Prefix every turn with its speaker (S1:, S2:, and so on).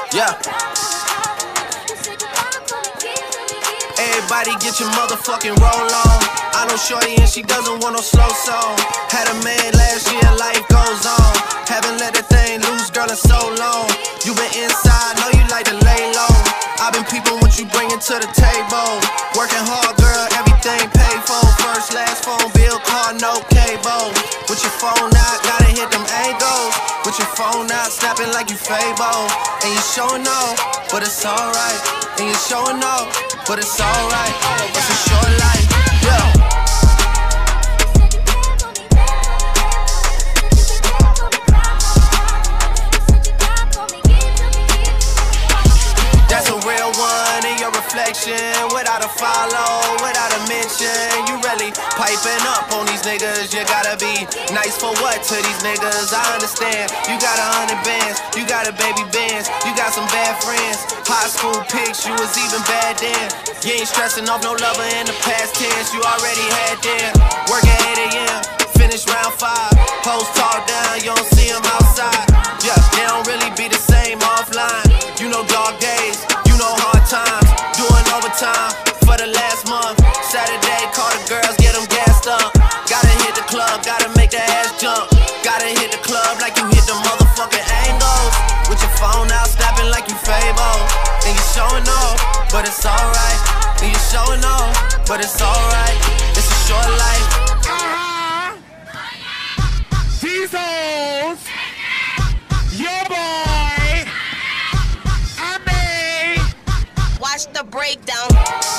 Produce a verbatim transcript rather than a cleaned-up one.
S1: Yeah. Everybody get your motherfucking roll on. I know shorty and she doesn't want no slow song. Had a man last year, life goes on. Haven't let that thing loose, girl, in so long. You been inside, know you like to lay low. I've been peeping what you bringing to the table. Working hard, girl, everything paid for. First, last phone bill, car, no cable. With your phone out, gotta hit them angles. With your phone out, snapping like you Fable. And you showing off, but it's alright. And you showing off, but it's alright. It's a short life, yeah. That's a real one in your reflection. Without a follow, without a mention. You really piping up on these niggas. You gotta be nice for what to these niggas? I understand. You got a hundred bands, you got a baby bands, you got some bad friends. High school pics, you was even bad then. You ain't stressing off no lover in the past tense. You already had them. Work at eight A M, finish round five. Hoes talk down, you don't see them outside. Yeah, they don't really be the same offline. You know dog days, you know hard times. Doing overtime for the last month. Saturday, call the girls, get them gassed up. Gotta hit the club, gotta make the ass jump. Gotta hit the club like you hit the motherfucking angles. With your phone out, snapping like you Fable. And you showing off, but it's alright. And you showing off, but it's alright. It's a short life.
S2: Uh-huh. These hoes, your boy, I may
S3: Watch the breakdown.